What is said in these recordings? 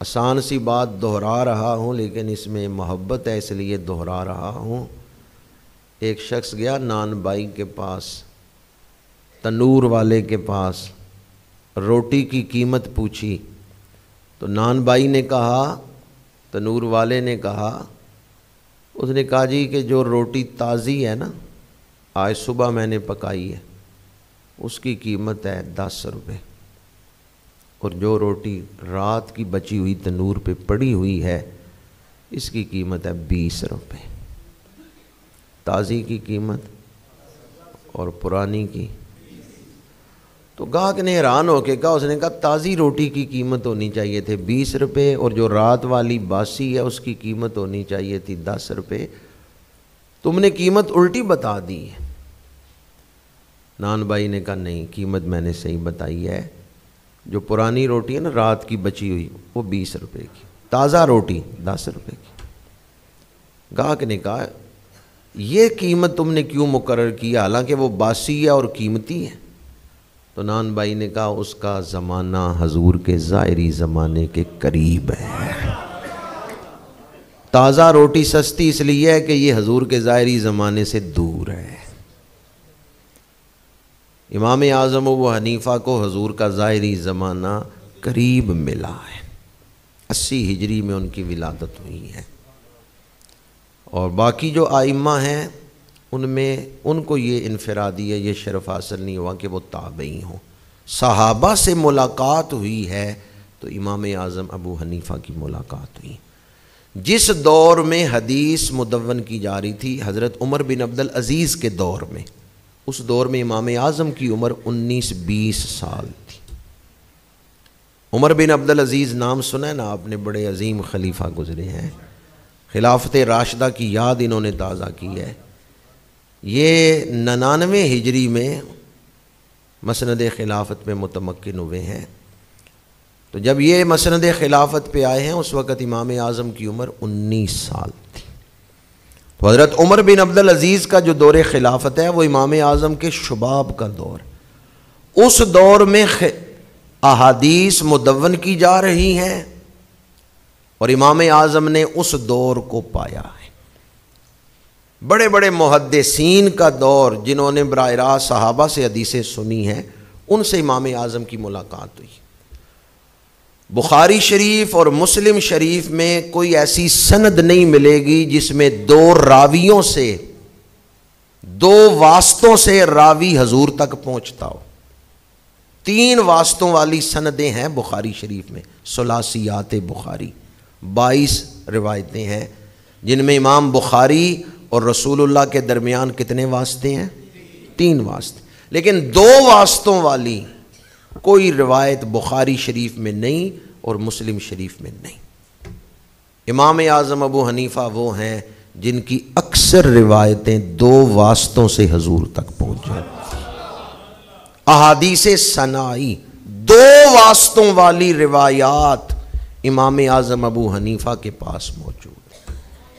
آسان سی بات دہرا رہا ہوں لیکن اس میں محبت ہے اس لیے دہرا رہا ہوں۔ ایک شخص گیا نان بائی کے پاس، تنور والے کے پاس، روٹی کی قیمت پوچھی تو نان بائی نے کہا، تنور والے نے کہا، اس نے کہا جی کہ جو روٹی تازی ہے نا، آج صبح میں نے پکائی ہے، اس کی قیمت ہے 10 روپے، اور جو روٹی رات کی بچی ہوئی تنور پہ پڑی ہوئی ہے اس کی قیمت ہے 20 روپے۔ تازی کی قیمت اور پرانی کی۔ تو گاہک نے حیران ہو کے کہا، اس نے کہا تازی روٹی کی قیمت ہونی چاہیے تھے 20 روپے، اور جو رات والی باسی ہے اس کی قیمت ہونی چاہیے تھی 10 روپے، تم نے قیمت الٹی بتا دی ہے۔ نان بھائی نے کہا نہیں، قیمت میں نے صحیح بتائی ہے، جو پرانی روٹی ہے نا رات کی بچی ہوئی وہ 20 روپے کی، تازہ روٹی 10 روپے کی۔ گاہک نے کہا یہ قیمت تم نے کیوں مقرر کیا حالانکہ وہ باسی ہے اور قیمتی ہے؟ تو نان بھائی نے کہا اس کا زمانہ حضور کے ظاہری زمانے کے قریب ہے۔ تازہ روٹی سستی اس لیے ہے کہ یہ حضور کے ظاہری زمانے سے دور ہے۔ امام اعظم ابو حنیفہ کو حضور کا ظاہری زمانہ قریب ملا ہے، 80 ہجری میں ان کی ولادت ہوئی ہے، اور باقی جو ائمہ ہیں ان میں ان کو یہ انفرادی ہے، یہ شرف حاصل نہیں ہوا کہ وہ تابعی ہوں۔ صحابہ سے ملاقات ہوئی ہے تو امام اعظم ابو حنیفہ کی ملاقات ہوئی۔ جس دور میں حدیث مدون کی جا رہی تھی حضرت عمر بن عبدالعزیز کے دور میں، اس دور میں امام اعظم کی عمر 19-20 سال تھی۔ عمر بن عبدالعزیز نام سنا ہے نا آپ نے، بڑے عظیم خلیفہ گزرے ہیں، خلافت راشدہ کی یاد انہوں نے تازہ کی ہے۔ یہ 99 ہجری میں مسند خلافت میں متمکن ہوئے ہیں، تو جب یہ مسند خلافت پہ آئے ہیں اس وقت امام اعظم کی عمر 19 سال تھی۔ تو حضرت عمر بن عبدالعزیز کا جو دور خلافت ہے وہ امام اعظم کے شباب کا دور، اس دور میں احادیث مدون کی جا رہی ہیں اور امام اعظم نے اس دور کو پایا ہے۔ بڑے بڑے محدثین کا دور جنہوں نے براہ راست صحابہ سے حدیثیں سنی ہیں، ان سے امام اعظم کی ملاقات ہوئی۔ بخاری شریف اور مسلم شریف میں کوئی ایسی سند نہیں ملے گی جس میں 2 راویوں سے، 2 واسطوں سے راوی حضور تک پہنچتا ہو۔ 3 واسطوں والی سندیں ہیں بخاری شریف میں، ثلاثیات بخاری، 22 روایتیں ہیں جن میں امام بخاری اور رسول اللہ کے درمیان کتنے واسطے ہیں؟ 3 واسطے، لیکن 2 واسطوں والی کوئی روایت بخاری شریف میں نہیں اور مسلم شریف میں نہیں۔ امام اعظم ابو حنیفہ وہ ہیں جن کی اکثر روایتیں 2 واسطوں سے حضور تک پہنچ جاتی ہیں۔ احادیث ثنائی 2 واسطوں والی روایات امام اعظم ابو حنیفہ کے پاس موجود ہیں۔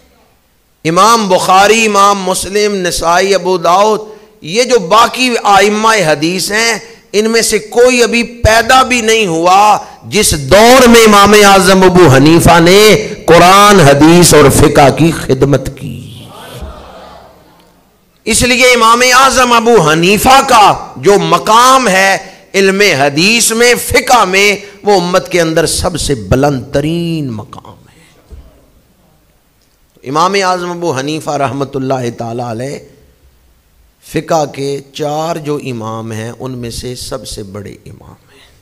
امام بخاری، امام مسلم، نسائی، ابو داؤد، یہ جو باقی ائمہ حدیث ہیں ان میں سے کوئی ابھی پیدا بھی نہیں ہوا جس دور میں امام اعظم ابو حنیفہ نے قرآن، حدیث اور فقہ کی خدمت کی۔ اس لیے امام اعظم ابو حنیفہ کا جو مقام ہے علم حدیث میں، فقہ میں، وہ امت کے اندر سب سے بلند ترین مقام ہے۔ امام اعظم ابو حنیفہ رحمۃ اللہ تعالی علیہ فقہ کے 4 جو امام ہیں ان میں سے سب سے بڑے امام ہیں۔